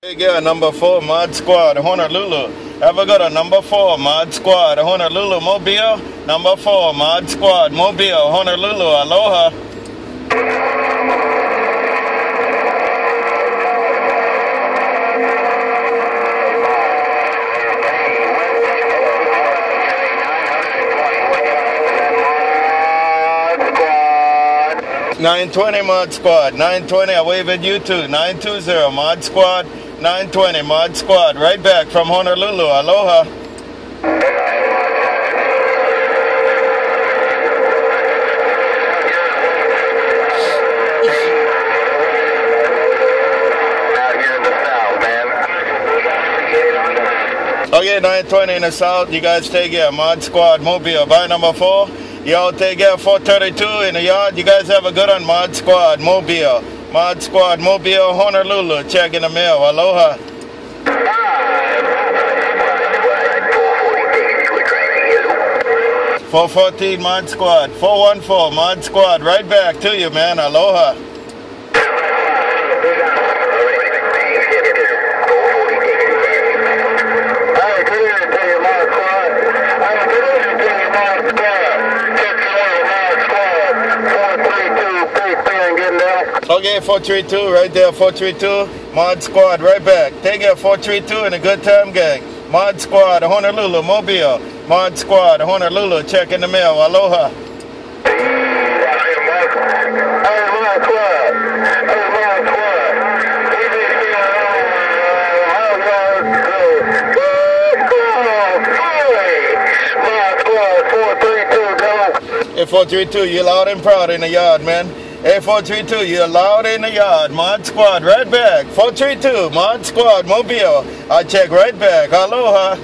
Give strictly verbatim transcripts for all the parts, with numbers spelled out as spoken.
Big Air, number four, Mod Squad, Honolulu. Have a good one, number four, Mod Squad, Honolulu, Mobile. Number four, Mod Squad, Mobile, Honolulu, aloha. nine twenty Mod Squad, nine twenty, I wave at you too, nine two zero Mod Squad, nine twenty Mod Squad, right back from Honolulu, aloha. Okay, nine twenty in the south, you guys take care, Mod Squad, Mobile, bye number four. Y'all take care, four thirty-two in the yard. You guys have a good one, Mod Squad, Mobile. Mod Squad, Mobile, Honolulu. Check in the mail. Aloha. four fourteen Mod Squad, four one four Mod Squad. Right back to you, man. Aloha. Okay, four three two, right there, four three two, Mod Squad, right back. Take care, four three two, and a good time, gang. Mod Squad, Honolulu, Mobile. Mod Squad, Honolulu, check in the mail. Aloha. Hey, four three two, you loud and proud in the yard, man. Hey, four three two, you're loud in the yard. Mod Squad, right back. four three two, Mod Squad, Mobile. I check right back. Aloha.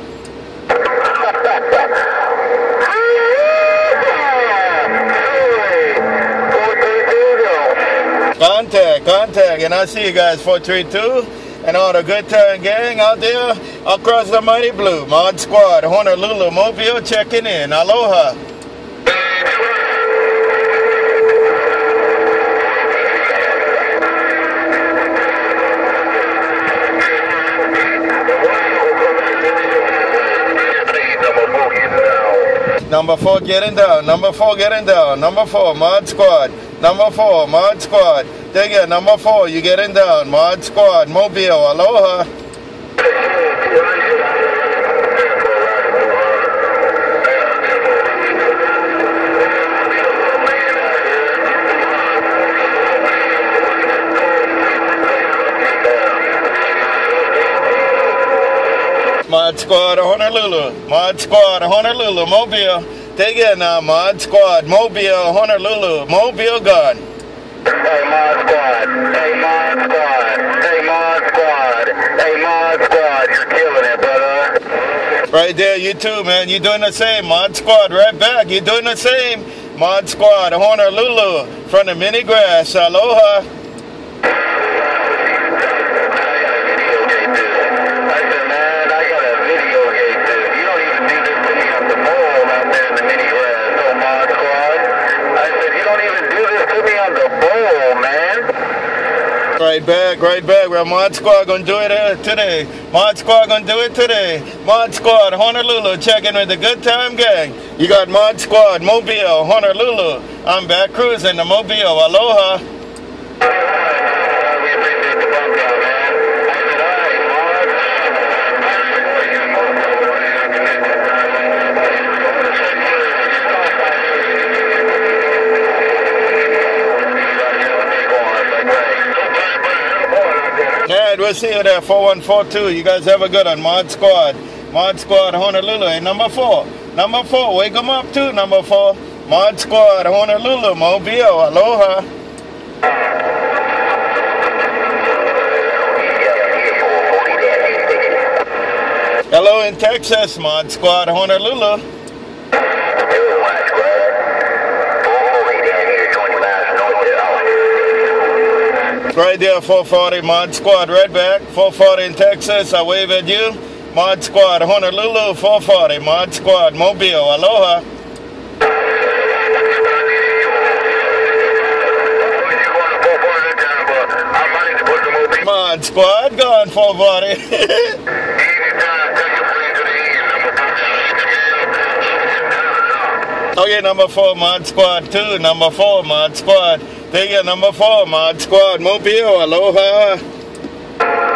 Contact, contact. And I see you guys, four three two. And all the good time gang out there across the mighty blue. Mod Squad, Honolulu, Mobile, checking in. Aloha. Number four getting down, number four getting down, number four, Mod Squad, number four, Mod Squad. Take it, number four, you getting down, Mod Squad, Mobile, aloha. Mod Squad, Honolulu. Mod Squad, Honolulu, Mobile. Take it now, Mod Squad, Mobile, Honolulu, Mobile gone. Hey, Mod Squad. Hey, Mod Squad. Hey, Mod Squad. Hey, Mod Squad. You're killing it, brother. Right there, you too, man. You're doing the same. Mod Squad, right back. You're doing the same. Mod Squad, Honolulu, from the mini grass. Aloha. Right back, right back. Well, Mod Squad gonna do it uh, today. Mod Squad gonna do it today. Mod Squad, Honolulu, checking with the good time gang. You got Mod Squad, Mobile, Honolulu. I'm back cruising to Mobile. Aloha. Yeah, we'll see you there, four one four two. You guys have a good one. Mod Squad. Mod Squad, Honolulu. Hey, number four. Number four. Wake them up, too, number four. Mod Squad, Honolulu, Mobile. Aloha. Hello in Texas, Mod Squad, Honolulu. Right there, four forty, Mod Squad, right back. four forty in Texas, I wave at you. Mod Squad, Honolulu, four forty, Mod Squad, Mobile, aloha. I'm ready to put the Mobile Mod Squad, going for buddy. Okay, number four, Mod Squad two, number four, Mod Squad. Take your number four, Mod Squad. Mobile, aloha.